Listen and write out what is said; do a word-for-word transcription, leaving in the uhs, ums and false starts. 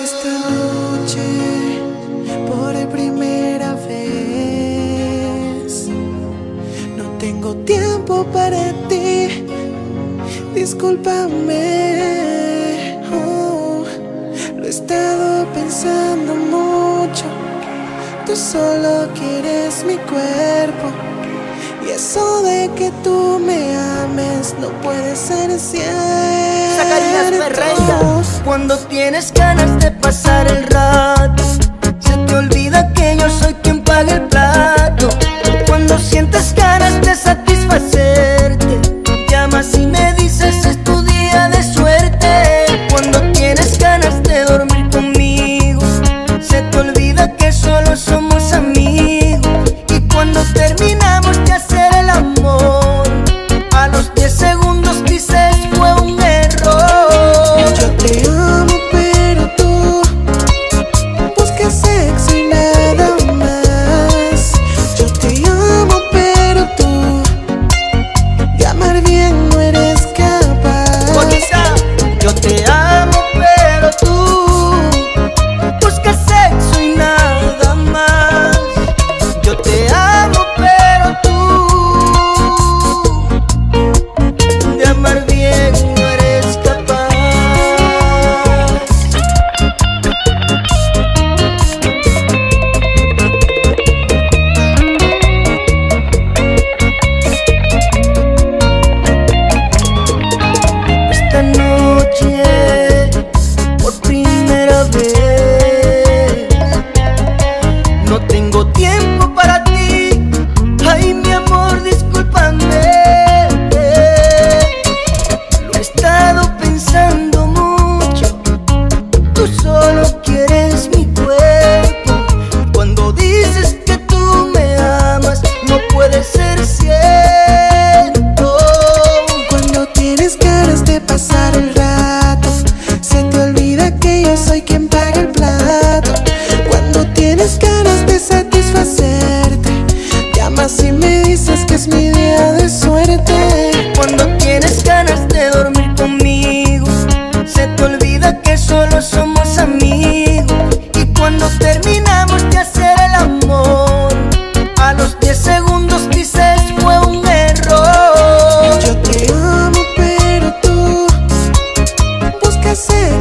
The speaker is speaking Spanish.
Esta noche, por primera vez, no tengo tiempo para ti. Discúlpame, oh, lo he estado pensando mucho. Tú solo quieres mi cuerpo, y eso de que tú me ames no puede ser cierto. Cuando tienes ganas de pasar el rato, se te olvida que yo soy quien paga el plato. Cuando sientes ganas de satisfacerte, llamas y me dices es tu día de suerte. Cuando tienes ganas de dormir conmigo, se te olvida que solo somos amigos. Y cuando terminamos de hacer el amor, a los diez segundos dices fue un error. Yo te amo pero tú buscas sexo y nada más. Yo te amo pero tú de amar bien no eres capaz. Bonita. Yo te amo pero tú buscas sexo y nada más. Yo te amo pero tú de amar bien no eres capaz. Esta noche, por primera vez, no tengo tiempo para ti. Ay, mi amor, discúlpame. Lo he estado pensando mucho. Tú solo quieres mi cuerpo. Cuando dices que tú me amas, no puede ser cierto. Cuando tienes ganas de pasar el rato, se te olvida que yo soy quien paga el plato. Cuando tienes ganas de satisfacerte, llamas y me dices que es mi día de suerte. Cuando tienes ganas de dormir conmigo, se te olvida que solo somos amigos. Y cuando terminamos de hacer el amor, a los diez segundos dices fue un error. Yo te amo pero tú buscas sexo